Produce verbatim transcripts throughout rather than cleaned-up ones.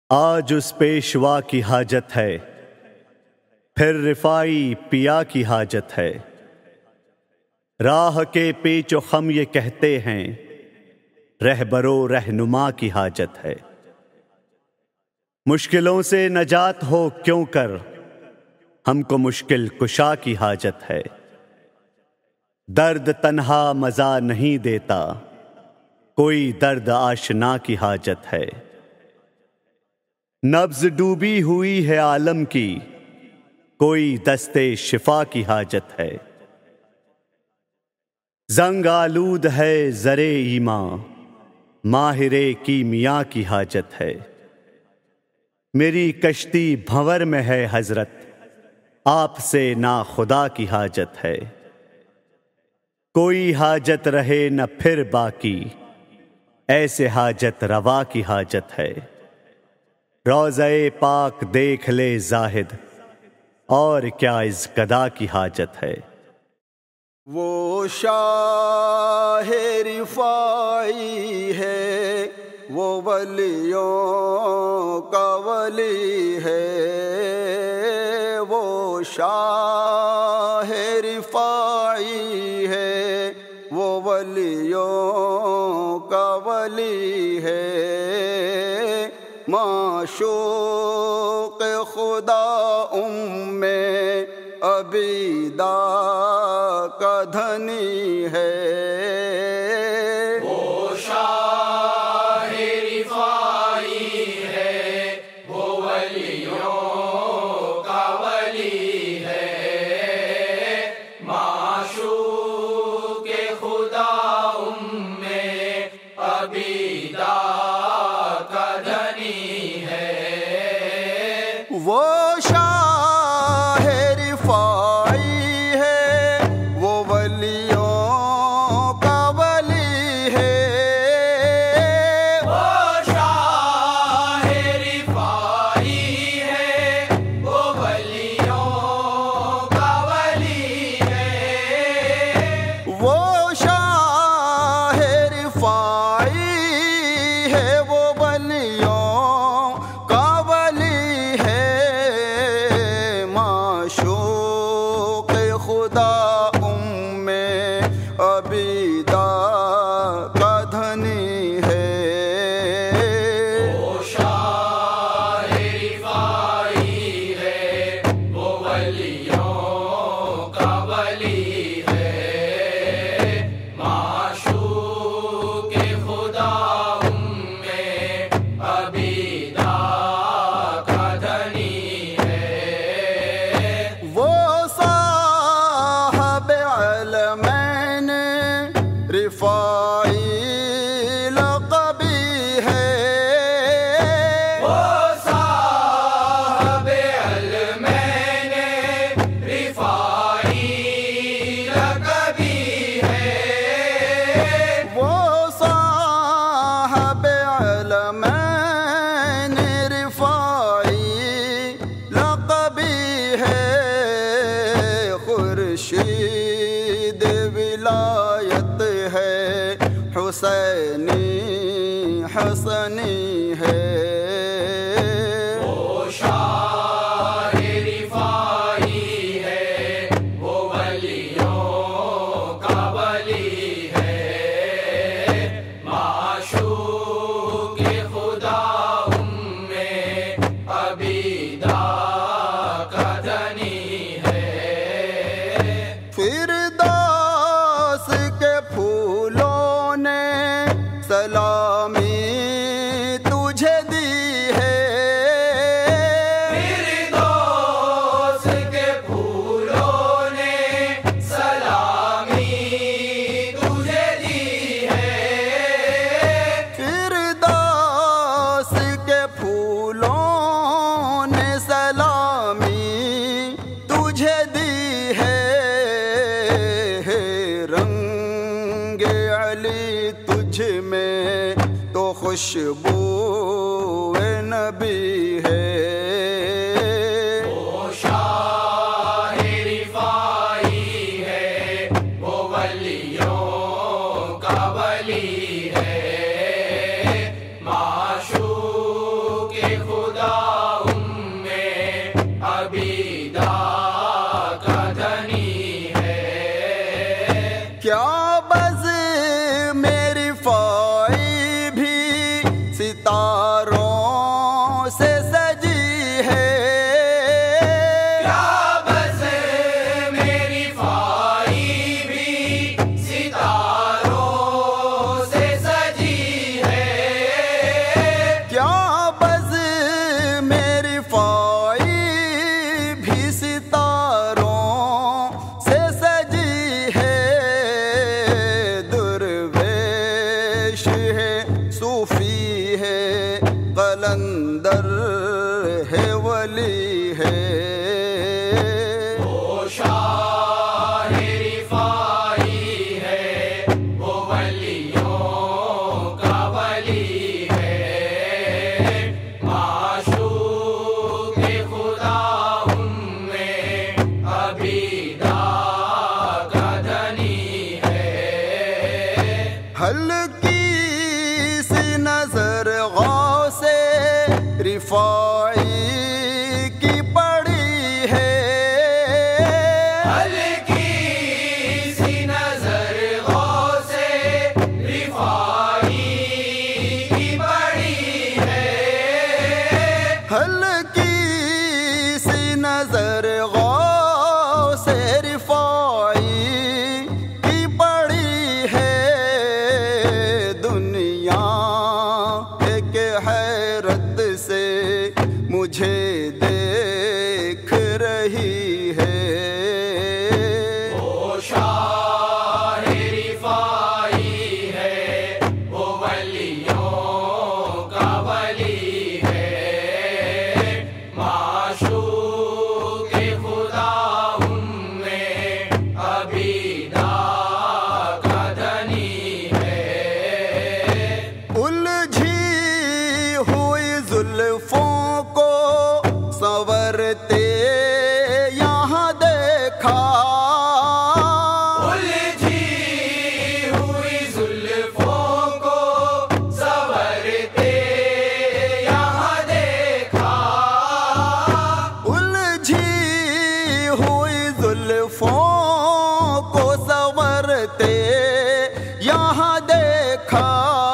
آج اس پیشوا کی حاجت ہے، پھر رفائی پیا کی حاجت ہے۔ راہ کے پیچ و خم یہ کہتے ہیں، رہبر و رہنما کی حاجت ہے۔ مشکلوں سے نجات ہو کیوں کر، ہم کو مشکل کشا کی حاجت ہے۔ درد تنہا مزہ نہیں دیتا، کوئی درد آشنا کی حاجت ہے۔ نبض ڈوبی ہوئی ہے عالم کی، کوئی دستے شفا کی حاجت ہے۔ زنگ آلود ہے زر ایماں، ماہر کیمیا کی حاجت ہے۔ میری کشتی بھنور میں ہے حضرت، آپ سے ناخدا کی حاجت ہے۔ کوئی حاجت رہے نہ پھر باقی، ایسے حاجت روا کی حاجت ہے۔ روضہ پاک دیکھ لے زاہد، اور کیا اس گدا کی حاجت ہے۔ وہ شاہ رفاعی ہے، وہ ولیوں کا ولی ہے۔ وہ شاہ رفاعی ہے، وہ ولیوں کا ولی ہے۔ معشوق خدا ام عبیدہ کا دھنی ہے۔ وہ شاہ رفاعی ہے، وہ ولیوں کا ولی ہے۔ معشوق خدا ام عبیدہ کا دھنی ہے۔ وہ شاہ رفاعی ہے، وہ ولیوں کا ولی ہے۔ وہ شاہ رفاعی ہے، وہ ولیوں کا ولی ہے۔ وہ شاہ رفاعی ہے، وہ ولیوں کا ولی ہے۔ معشوق خدا ام عبیدہ کا دھنی ہے۔ وہ شاہ رفاعی ہے، وہ ولیوں کا ولی ہے۔ معشوق خدا ام عبیدہ کا دھنی ہے۔ وہ صاحب علمین رفاعی لقبی ہے۔ وہ صاحب علمین رفاعی لقبی ہے۔ وہ صاحب علمین رفاعی لقبی ہے۔ خورشید ولایت ہے، حسینی حسنی ہے۔ وہ شاہ رفاعی ہے، وہ ولیوں کا ولی ہے۔ معشوق خدا ام عبیدہ کا دھنی ہے۔ فردوس کے پھولوں نے سلامی تجھے دی ہے۔ فردوس کے پھولوں نے سلامی تجھے دی ہے۔ فردوس کے پھولوں نے سلامی تجھے دی ہے۔ رنگ علی تجھ میں تو خوشبو نبی ہے۔ وہ شاہ رفاعی ہے، وہ ولیوں کا ولی ہے۔ معشوق خدا ہلکی سی نظر غوث رفاعی کی پڑی ہے، ہلکی سی نظر غوث رفاعی کی پڑی ہے، ہلکی سی نظر غوث رفاعی کی پڑی ہے، دنیا ایک حیرت سے مجھے دیکھ رہی ہے، وہ شاہ رفاعی ہے، وہ ولیوں کا ولی ہے، معشوق خدا ہم میں عبیدہ کا دھنی ہے، الجھی ہوئی زلفوں کو سنورتے یہاں دیکھا، الجھی ہوئی زلفوں کو سنورتے یہاں دیکھا، الجھی ہوئی زلفوں کو سنورتے یہاں دیکھا،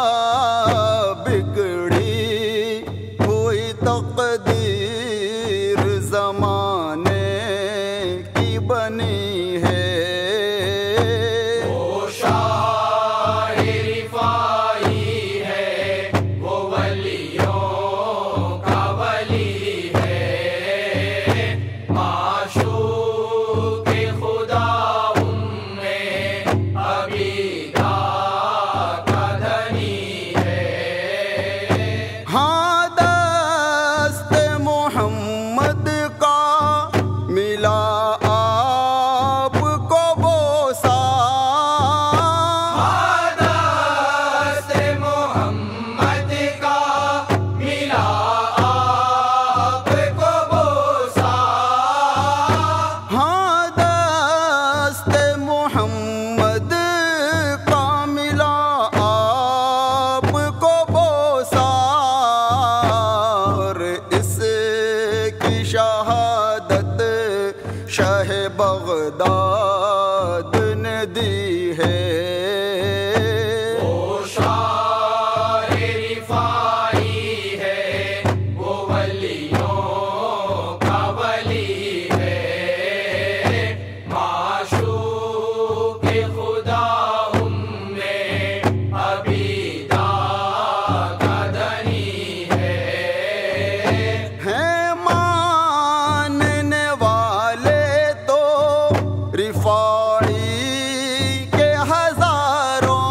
بگڑی ہوئی تقدیر زمانے کی بنی ہے، وہ شاہ رفاعی ہے، وہ ولیوں کا ولی ہے، معشوق خدا ہم میں عبیدہ کا دھنی ہے، ہاں دست محمد کا ملا آپ کو بوسا، دست محمد کا ملا آپ کو بوسا، ہاں دست محمد کا ملا آپ کو بوسا، اور اس کی شہادت شاہ بغداد نے دی ہے، وہ شاہ رفاعی ہے، وہ ولیوں کا ولی ہے، معشوق خدا ہم میں عبیدہ کا دھنی ہے، ہیں ماننے والے تو رفاعی کے ہزاروں،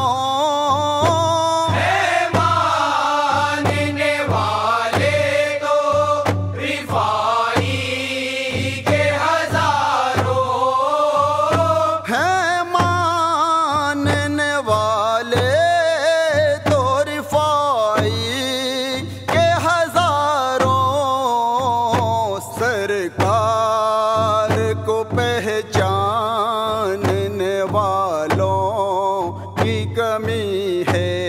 ہے ماننے والے تو رفاعی کے ہزاروں، ہیں ماننے والے تو رفاعی کے ہزاروں، سرکار کو پہچاننے والوں کی کمی ہے،